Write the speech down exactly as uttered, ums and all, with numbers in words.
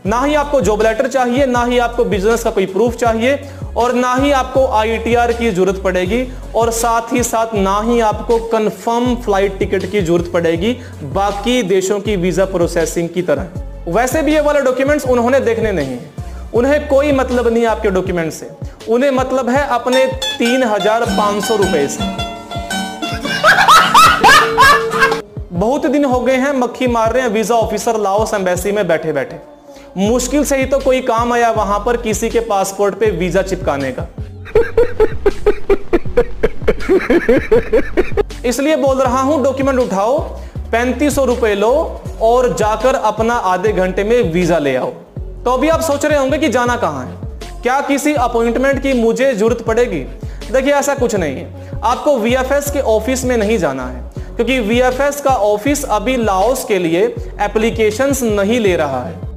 ना ही आपको job letter चाहिए, ना ही आपको बिजनेस का कोई प्रूफ चाहिए, और ना ही आपको आई टी आर की जरूरत पड़ेगी, और साथ ही साथ ना ही आपको कंफर्म फ्लाइट टिकट की जरूरत पड़ेगी बाकी देशों की वीजा प्रोसेसिंग की तरह। वैसे भी ये वाले डॉक्यूमेंट्स उन्होंने देखने नहीं है, उन्हें कोई मतलब नहीं आपके डॉक्यूमेंट से, उन्हें मतलब है अपने तीन हजार पांच सौ रुपए से। बहुत दिन हो गए हैं मक्खी मार रहे हैं वीजा ऑफिसर लाओस एम्बेसी में बैठे बैठे, मुश्किल से ही तो कोई काम आया वहां पर किसी के पासपोर्ट पे वीजा चिपकाने का। इसलिए बोल रहा हूं डॉक्यूमेंट उठाओ, पैंतीस सौ रुपए लो और जाकर अपना आधे घंटे में वीजा ले आओ। तो अभी आप सोच रहे होंगे कि जाना कहां है, क्या किसी अपॉइंटमेंट की मुझे जरूरत पड़ेगी? देखिए ऐसा कुछ नहीं है, आपको वी एफ एस के ऑफिस में नहीं जाना है, क्योंकि वी एफ एस का ऑफिस अभी लाओस के लिए एप्लीकेशंस नहीं ले रहा है।